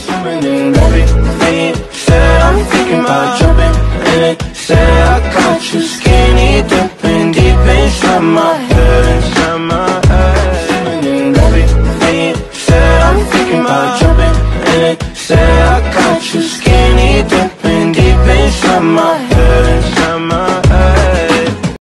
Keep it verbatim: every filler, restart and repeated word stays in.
swimming in everything. Said I'm thinking about jumping in it. Said I got you skinny dipping deep inside my head, inside my head. Swimming in everything. Said I'm thinking about jumping in it. Said I got you skinny dipping deep inside my head.